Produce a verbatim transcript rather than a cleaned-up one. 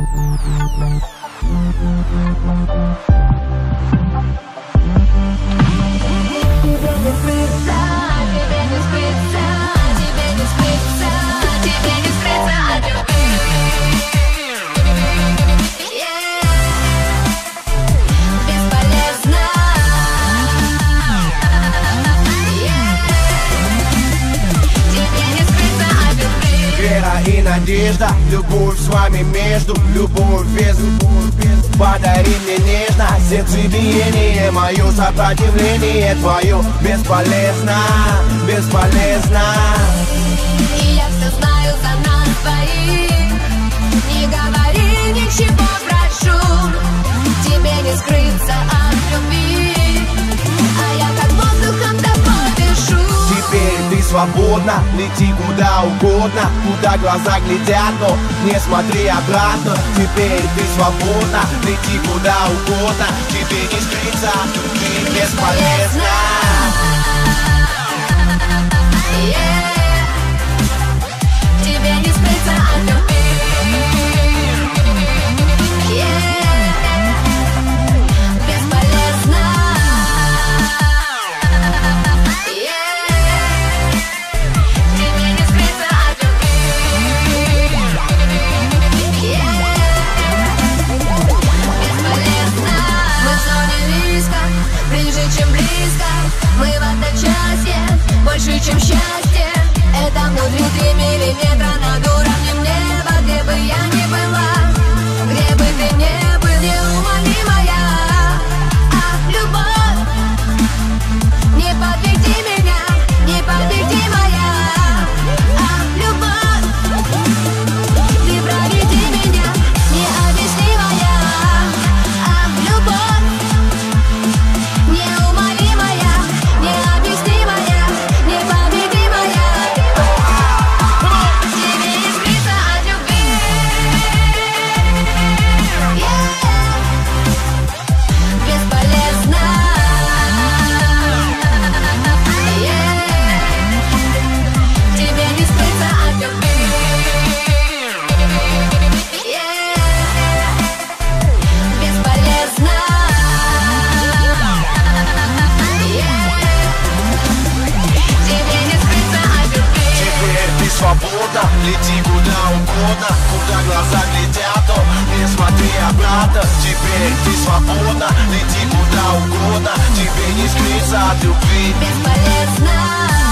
И надежда, любовь с вами между, любовь без, любовь без. Подари мне нежно сердцебиение, мое сопротивление твое бесполезно, бесполезно. И я все знаю за нас двоих. Не говори ничего, прошу. Тебе не скрыться от любви, а я как воздухом тобой дышу. Теперь ты свободна, лети куда угодно, куда глаза глядят, но не смотри обратно. Теперь ты свободна, лети куда угодно, тебе не скрыться от любви, бесполезно. Yeah. Тебе не скрыться от любви. Yeah. Бесполезно. Yeah. Тебе не скрыться от любви. Yeah. Бесполезно. Мы в зоне риска, ближе, чем близко. Мы в одночасье, больше, чем счастье. Это внутри три миллиметра над уровнем неба. Где бы я ни была, где бы ты ни был, неумолимая. А любовь, не подведи меня, не подведи моя. А любовь, ты проведи меня, необъяснимая. А любовь, неумолимая, необъяснимая, непобедимая. Тебе не скрыться от любви. Yeah. Бесполезно. Yeah. Тебе не скрыться от любви. Yeah. Бесполезно. Тебе не скрыться от любви. Теперь ты свободна, лети куда угодно, куда глаза глядят, но не смотри обратно. Теперь ты свободна, лети куда угодно, тебе не скрыться от любви. Бесполезно.